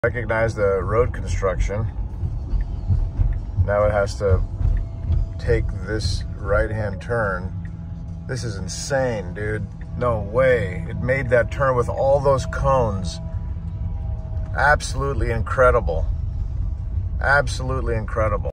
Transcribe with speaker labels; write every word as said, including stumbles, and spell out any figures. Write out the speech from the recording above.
Speaker 1: Recognize the road construction. Now it has to take this right-hand turn. This is insane, dude. No way. It made that turn with all those cones. Absolutely incredible. Absolutely incredible.